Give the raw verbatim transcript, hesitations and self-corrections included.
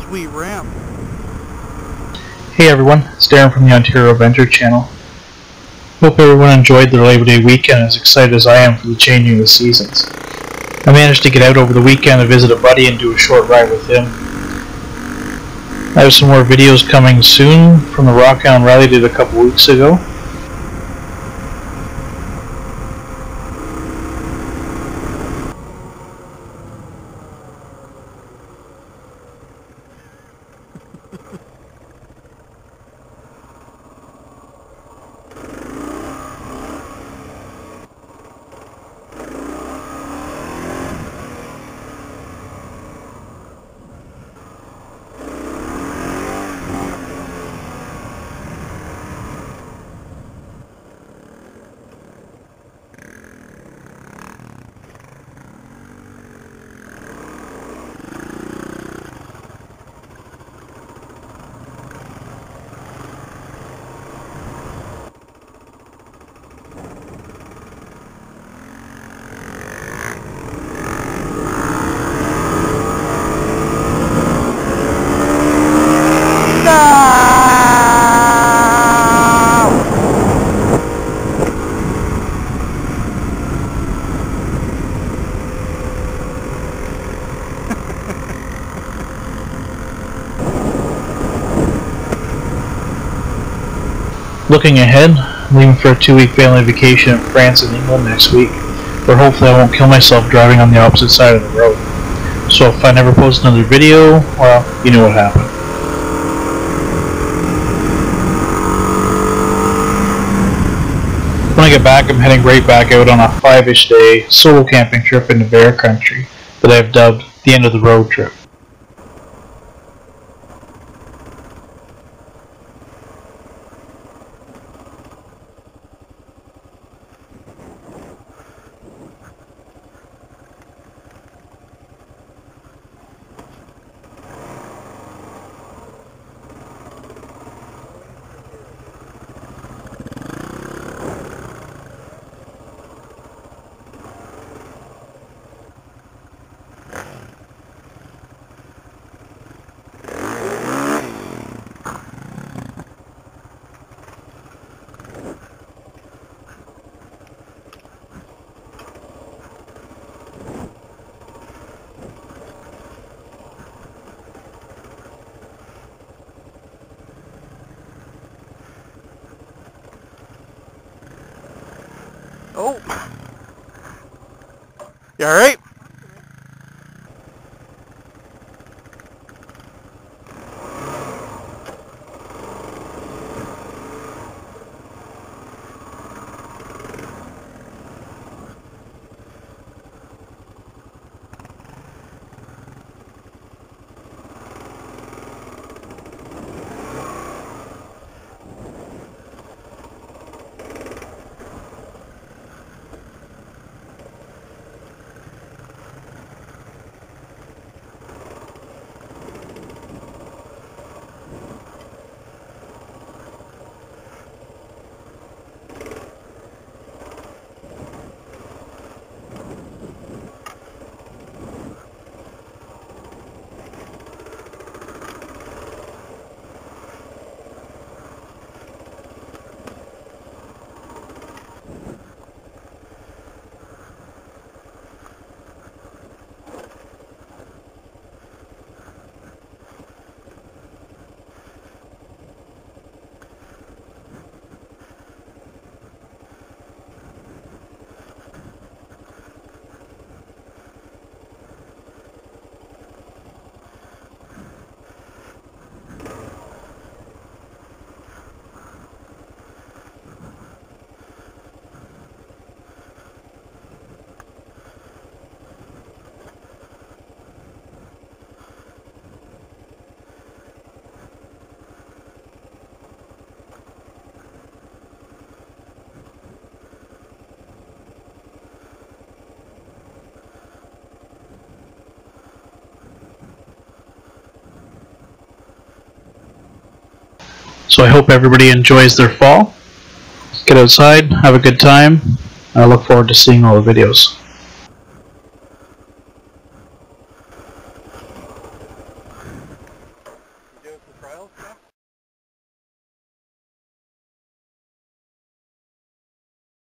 sweet ramp. Hey everyone, it's Darren from the Ontario Adventure channel. Hope everyone enjoyed their Labor Day weekend as excited as I am for the changing of the seasons. I managed to get out over the weekend to visit a buddy and do a short ride with him. I have some more videos coming soon from the Rockhound rally I did a couple weeks ago. Looking ahead, I'm leaving for a two-week family vacation in France and England next week, where hopefully I won't kill myself driving on the opposite side of the road. So if I never post another video, well, you know what happened. When I get back, I'm heading right back out on a five-ish day solo camping trip into bear country that I've dubbed the end of the road trip. Oh! You alright? So I hope everybody enjoys their fall. Get outside, have a good time, and I look forward to seeing all the videos.